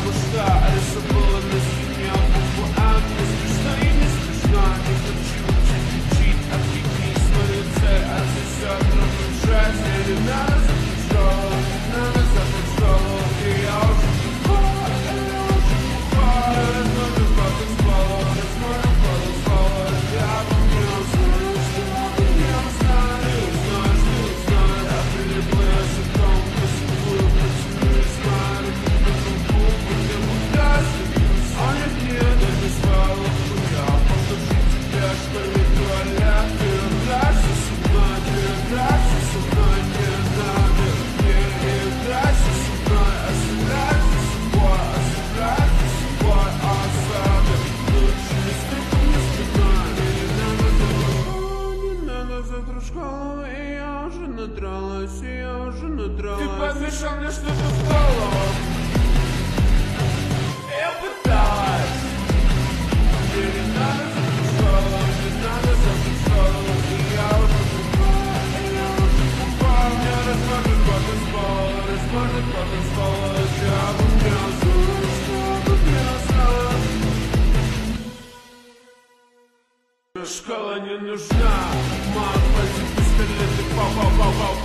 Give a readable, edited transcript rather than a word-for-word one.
потому что рисовала на стене букву М. Если что и не смешно, не хочу лечить, отвлекись на лице, а здесь все огромным жесть. Не надо закрыть школу, не надо закрыть школу, и я уже ты подмешал мне что-то в голову. Я пыталась. Мне не надо закрыть школу, не надо закрыть школу, и я уже упал. Мне размажет потом с пола, размажет потом с пола. Я бы не осталась, что бы не осталась. Школа не нужна, мама, пальцы, пистолеты, пау-пау-пау-пау.